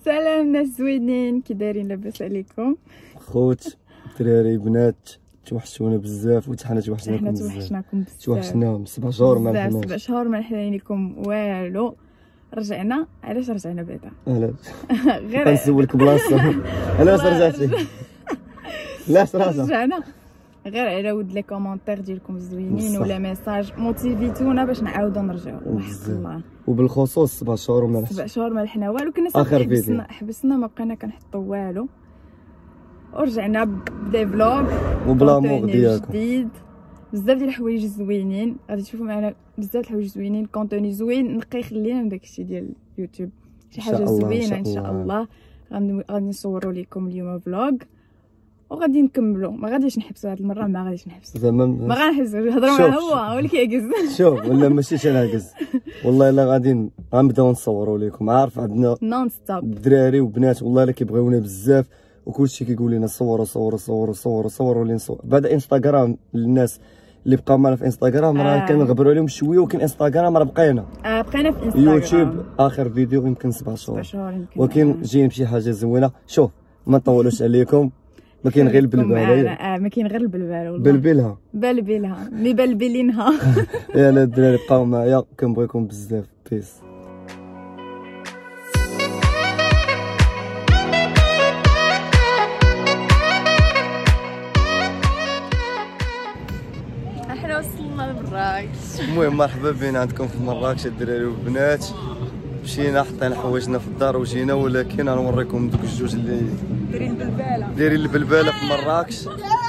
سلام ناس زوينين، كي دايرين؟ لاباس عليكم خوت الدراري بنات؟ توحشونا بزاف وحنا توحشناكم بزاف. توحشناكم بزاف، توحشناهم 7 شهور ما بزاف. لحقناش. 7 شهور ما لحقنا لكم والو. رجعنا. علاش رجعنا بعدا؟ علاش غير غنسولك بلاصه علاش رجعتي؟ علاش رجعنا غير على ود لي كومونتير ديالكم الزوينين ولا ميساج موتيفيتونا باش نعاودو نرجعو. وحق الله، وبالخصوص 7 شهور ما لحقناش. 7 شهور ما لحنا والو. كنا آخر فيديو حبسنا ما بقينا كنحطو والو، ورجعنا بدي فلوغ وبلا مور ديالكم جديد. بزاف ديال الحوايج زوينين غادي تشوفوا معنا، بزاف الحوايج زوينين، كونتوني زوين نقي خلينا من داكشي ديال اليوتيوب. شي حاجه زوينه ان شاء الله. غادي نصوروا لكم اليوم فلوغ وغادي نكملوا. ما غاديش نحبسوا هاد المره، ما غاديش نحبسوا زعما ما غنحبسوا. نهضروا مع هو اللي كيعكز. شوف ولا ماشي ناقص والله الا غادي غنبداو نصوروا لكم. عارف عندنا نون ستوب الدراري وبنات والله الا كيبغيونا بزاف، وكلشي كيقول لنا صوروا صوروا صوروا صوروا صوروا لي نصور. بعد انستغرام للناس اللي بقاو معنا في انستغرام راه كنغبروا عليهم شويه، ولكن انستغرام راه بقينا بقينا في انستغرام. يوتيوب اخر فيديو يمكن 7 شهور، ولكن جايين بشي حاجه زوينه. شوف ما نطولوش عليكم، ما كاين غير البلبله. ما كاين غير البلبله والله. بلبلها مبلبلينها. يلا الدراري بقاو معايا، كنبغيكم بزاف. بيس. احنا وصلنا لمراكش. المهم مرحبا بين عندكم في مراكش الدراري والبنات. مشينا حطينا حوايجنا في الدار وجينا، ولكن غنوريكم دوك الجوج اللي دايرين البلباله في مراكش.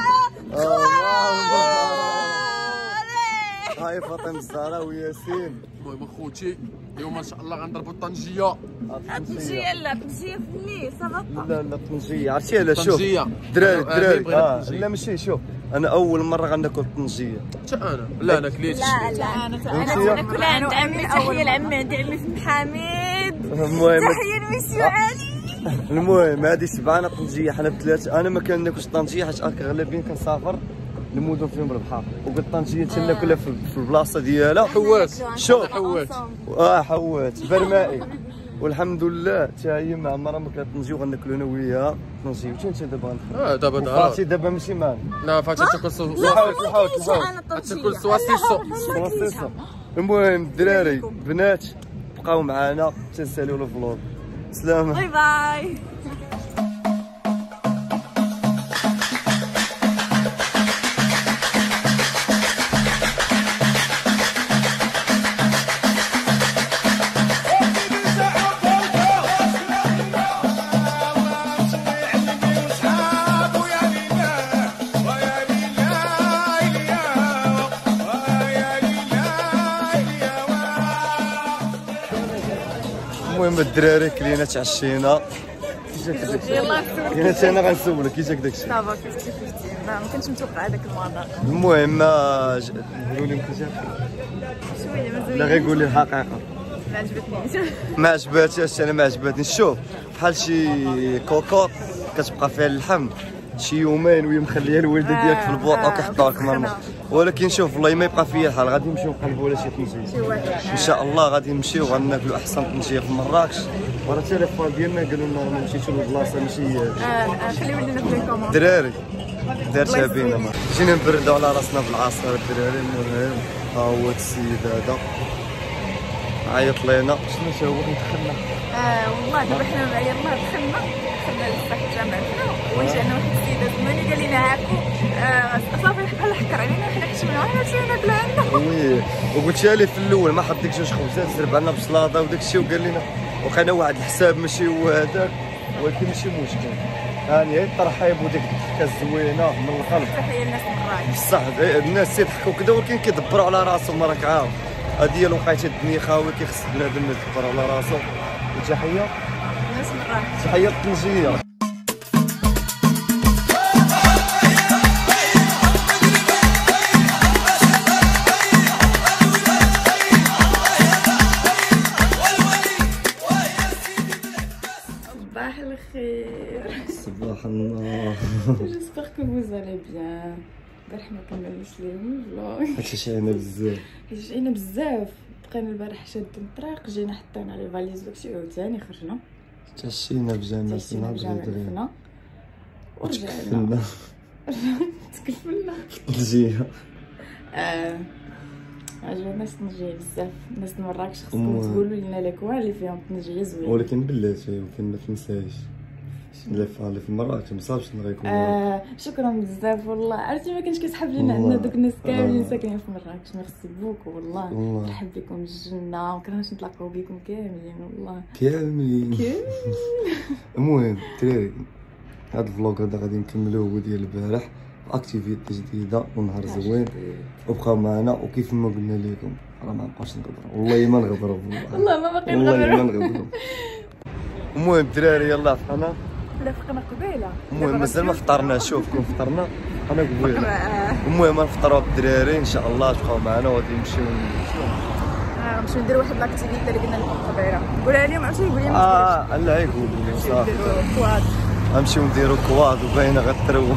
هاي فاطمه الزهراء وياسين. المهم اخوتي اليوم ان شاء الله غنضربوا الطنجيه. الطنجيه لا، الطنجيه فني صافا. لا الطنجيه عرفتي علاش؟ شوف الدراري لا ماشي. شوف انا اول مره غناكل الطنجيه. حتى انا لا انا كليت. لا انا تناكل عند عمي. تحيه لعمي، عندي عمي في حميد. المهم تحيه لميسيو علي. المهم هذه سبعانه طنجيه حنا بثلاثه. انا ما كناكلش الطنجيه حيت اغلبيه كنسافر المدن فيهم البحر، وبالطنجيه تناكلها في البلاصه ديالها. حوات. شوف حوات. حوات برمائي. والحمد لله حتى هي ما عمرها ما كانت طنجيه، وغناكلوا انا وياها طنجيه. وانت دابا دابا فاتي دابا ماشي معنا. لا فاتي تاكل تاكل سواسيسو. المهم الدراري بنات بقاو معنا تنساليو الفلوغ. سلام. باي باي. المهم الدراري كلينا تعشينا. يلا انا غنسولك كي جاك داكشي. صافا 50-50. ما كنتش متوقعه داك الموضوع. المهم قولوا لي كي جاك شويه مزوين. لا غير قولي الحقيقه. ما عجبتنيش. ما عجباتهاش. انا ما عجباتنيش. شوف بحال شي كوكوط كتبقى فيها اللحم شي يومين وهي مخليه الوالده ديالك في البوطه وكيحطوها لك مرمى. ولكن شوف والله ما يبقى فيا الحال، غادي نمشيو نقلبوا على شي طنجيه ان شاء الله. غادي نمشيو غناكلوا احسن طنجيه في مراكش. وراه التليفون ديالنا قالوا لنا راه مشيتو لبلاصه ماشي خليو لنا في الكومنت. دراري دارتها بينا. جينا نبردوا على راسنا في العصير الدراري. المهم ها هو السيد هذا عيط لينا. شنو هو دخلنا؟ والله دابا حنا مع يلاه دخلنا للصاك الجامع واجانا واحد السيده زماني قال لنا هاكو صافي بحال حكر علينا. حنا كتبنا مشينا ناكلو عنده. وي وقلت لي في الاول ما حط ديك جوج خبزات زرب عنا بسلاطه وداك الشيء، وقال لنا وقينا واحد الحساب ماشي هو هذاك، ولكن ماشي مشكل. هاني هي الترحيب وديك الضحكه الزوينه من القلب. تحيه للناس مراكش. بصح الناس تيضحكوا كذا، ولكن كيدبروا على راسهم. راك عارف هذه هي الوقيته الدنيا خاوي، كيخص بنادم يدبر على راسو. وتحيه الناس مراكش. تحيه الطنجيه. صباح الخير. صباح النور. جيسبر كو فوز الي بيان. البارح ما كملناش ليهم الفلوغ حيت شعينا بزاف. شعينا بزاف. بقينا البارح شادين الطريق، جينا حطينا لي فاليز داكشي، عاوتاني خرجنا تعشينا بجامعتنا بجامعتنا وتكفلنا تكفلنا في الطنجية. عجبنا الناس طنجية بزاف. الناس د مراكش خصكم تقولوا لنا لكوا اللي فيهم طنجية زوينة. ولكن بلاتي ما تنسايش اللي في مراكش مصابش نغيكون. شكرا بزاف والله. عرفتي ما كانش كيسحب لينا عندنا دوك الناس كاملين ساكنين في مراكش. ميرسي بوكو والله. نرحب بكم الجنة وكرهناش نتلاقاو بكم كاملين والله كاملين. المهم الدراري هاد الفلوق هذا غادي نكملوه هو ديال البارح اكتيفيتي جديده ونهار زوين وبقاو معنا. وكيف ما قلنا لكم راه ما نبقاوش نغبروا والله ما نغبروا والله ما باقي نغبروا والله ما نغبروا. المهم الدراري يلاه فقنا قبيله. المهم مازال ما فطرناش. شوف كون فطرنا انا قبيله. المهم نفطروا بالدراري ان شاء الله. تبقاو معنا وغادي نمشيو نمشيو نديرو واحد لاكتيفيتي اللي قلنا لكم قبيله. قولها لهم عرفتي يقول لي لا يقول لي صافي غنمشيو نديرو كواد وباينه غترون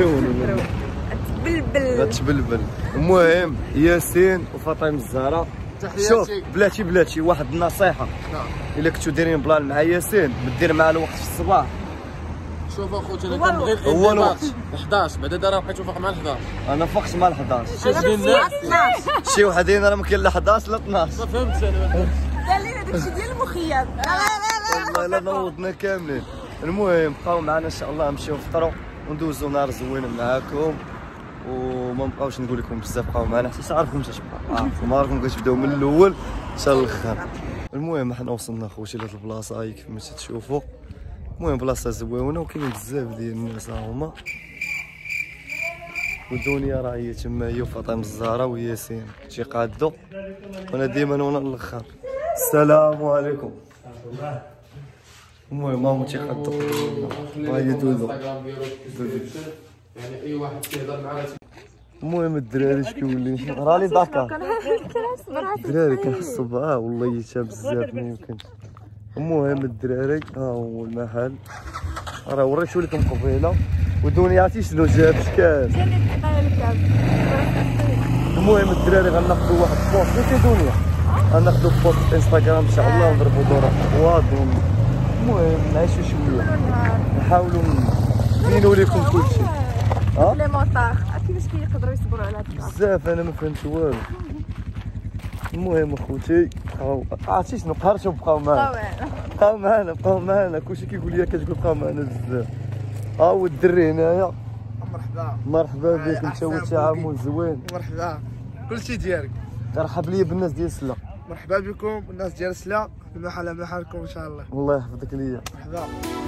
غتبلبل. المهم ياسين وفاطمه الزهراء. شوف بلاتي واحد النصيحه الا كنتو دايرين بلان مع ياسين ما دير معاه الوقت في الصباح. شوف اخويا انا كنبغي هو الوقت 11 بعدا دابا بقيت نفيق مع 11. انا فقت مع 11. شي شي وحدين راه ما كاين لا 11 لا 12. ما فهمتش انا. قال لنا داكشي ديال المخيب. والله الا نوضنا كاملين. المهم بقاو معنا ان شاء الله نمشيو نفطروا وندوزو نهار زوين معاكم وما نبقاوش نقول لكم بزاف. بقاو معنا حتى عارفكم اش بقى عارفكم كتبداو من الاول حتى الاخر. المهم حنا وصلنا خوتي لهاد البلاصه هاي كيف ما تشوفوا. المهم بلاصه زوينه وكاينين بزاف ديال الناس ها هما. والدنيا راه هي تما هي وفاطمه الزهراء وياسين تيقادو وانا ديما وانا الاخر. السلام عليكم. المهم هما تيقادو وهي دودو يعني اي واحد كيهضر معنا. المهم الدراري شكون راني ضحكه الدراري كنحسوا والله حتى بزاف ممكن. المهم الدراري ها هو المحل راه وريتو لكم قبيله ودنيا عرفتي شنو جاب شكال. المهم الدراري غناخذوا واحد البوست فين دنيا غناخذوا بوست انستغرام ان شاء الله ونضربوا دورة قواد. المهم نعيشوا شويه نحاولوا نبينوا لكم كلشي. لي موطار كيفاش كيقدروا يصبروا على هاد بزاف انا ما فهمت والو. المهم اخوتي عرفتي شنو قهرتوا بقاو معنا كلشي كيقول لي كتقول بقاو معنا بزاف. ها هو الدري هنايا. مرحبا بك انت والتعامل زوين. مرحبا كلشي ديالك. ترحب لي بالناس ديال سلا. مرحبا بكم الناس ديال سلا المحل محلكم ان شاء الله. الله يحفظك ليا. مرحبا.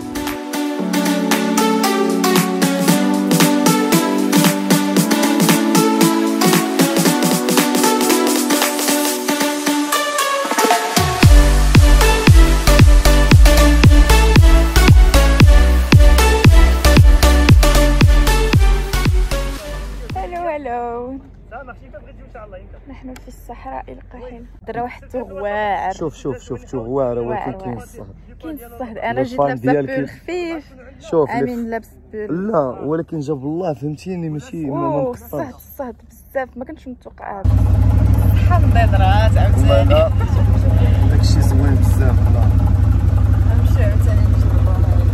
نحن في الصحراء القحيل. درا واحد التغوار. شوف تغوار ولكن كاين الصهد. انا جيت لابسه خفيف. شوف امين لابس لا ولكن جاب الله فهمتيني ماشي ما مقصرش. الصهد بزاف ما كنتش متوقع هذا. شحال نضيضرات عاوتاني. داكشي زوين بزاف والله. نمشيو عاوتاني نجربوها.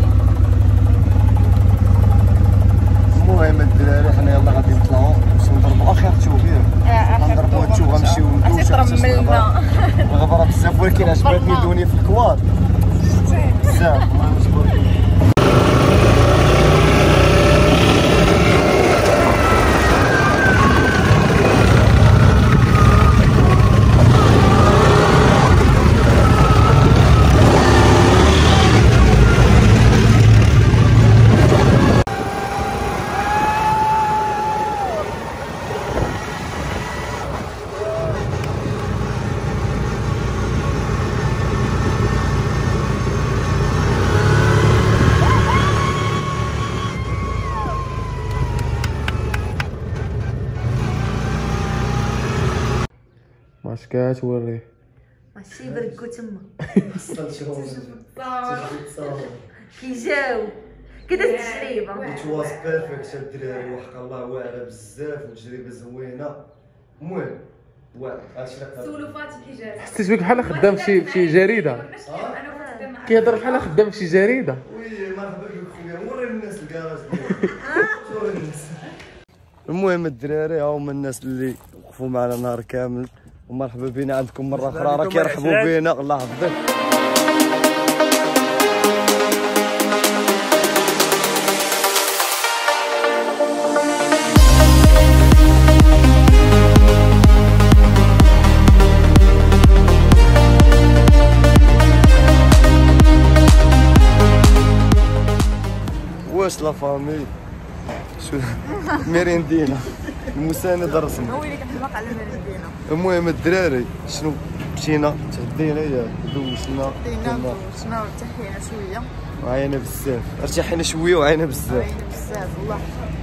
المهم الدراري حنا يلاه غادي نطلعوا نمشيو نضربوا اخر توغير. غنضربوا هاد التوغ غنمشيو ترملنا الغبره بزاف ولكن عجبتني الدنيا في الكواد بزاف. الله يجبرك. اش كتوري ماشي بركو تما كيجاو كداز التجربه. It was perfect الدراري وحق الله واعره بزاف وتجربه زوينه. المهم واعر سولو فاتي كي جات حسيت بك بحال خدام في شي جريده. انا كيهضر بحال خدام في شي جريده. وي مرحبا بك خويا، وري الناس الكراج ديالك. وري الناس. المهم الدراري ها هما الناس اللي وقفوا معنا نهار كامل، ومرحبا بينا عندكم مره اخرى، راه كيرحبوا بينا الله يحفظك. واش لا فامي شو ميريندينا المساند الرسمي هو اللي كنحماق على ميريندينا. المهم الدراري شنو مشينا تغدينا ياك دوشنا شنو ارتحينا شويه وعينا بزاف، ارتحينا شويه وعينا بزاف والله.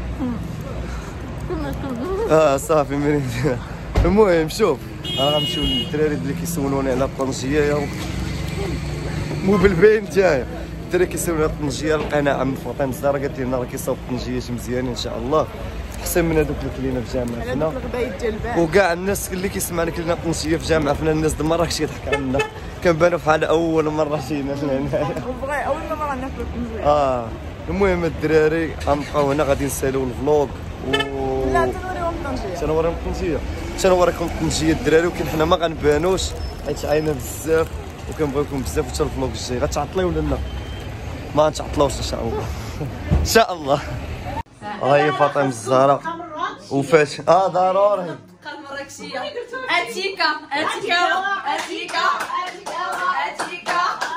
صافي ميريندينا. المهم شوف غنمشيو للدراري اللي كيسولوني على الطنجيه مو بالبين تاعي. الدراري كيسولوني على الطنجيه، لقينا عم فاطمه الزهراء قالت لنا راه كيصاوب طنجيات مزيانين ان شاء الله، احسن من هذوك اللي كلينا في جامعتنا. وكاع الناس اللي كيسمعنا كلينا طنجيه في جامعتنا، الناس د مراكش كيضحك علينا، كنبانو بحال اول مره جينا هنايا. اول مره ناكلوا طنجيه. المهم الدراري غنبقاو هنا غادي نساليو الفلوق لا تنوريهم الطنجيه. تنوريهم الطنجيه، تنوريكم الطنجيه الدراري، ولكن حنا ما غنبانوش حيت عينا بزاف وكنبغيكم بزاف، حتى الفلوق الجاي غتعطلي ولا لا؟ ما نتعطلوش ان شاء الله. ان شاء الله. ها هي فاطمه الزهراء وفاش ضروري المراكشيه. اتيكا اتيكا اتيكا اتيكا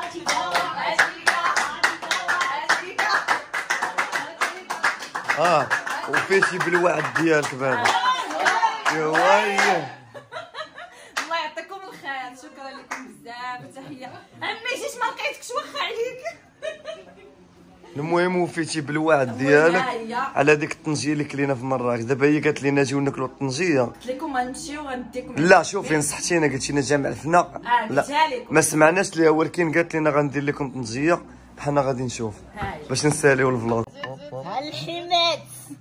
اتيكا وفيتي بالوعد ديالك بابا. يا ويلي الله يعطيكم الخير، شكرا لكم بزاف وتحيه. عمي جيت ما لقيتكش واخا عليك. المهم وفيتي بالوعد ديالك على ديك الطنجيه اللي كلينا في مراكش. دابا هي قالت لنا نجيو ناكلوا الطنجيه، قلت لكم غنمشيو غنديكم. لا شوفي نصحتينا قلتي لنا جامعتنا، لا ما سمعناش ليها، ولكن قالت لنا غندير لكم طنجيه، حنا غادي نشوف باش نساليو الفلوق. الحمات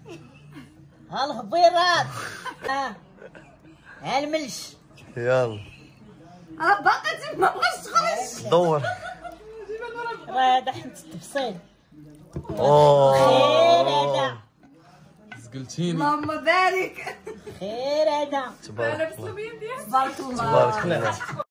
الهبيرات الملش. يلا راه باقا ما بغاش تخرج. دور. راه هذا حنت التفصيل. خير هذا زقلتيني. اللهم بارك. خير هذا تبارك الله تبارك الله. تبارك الله.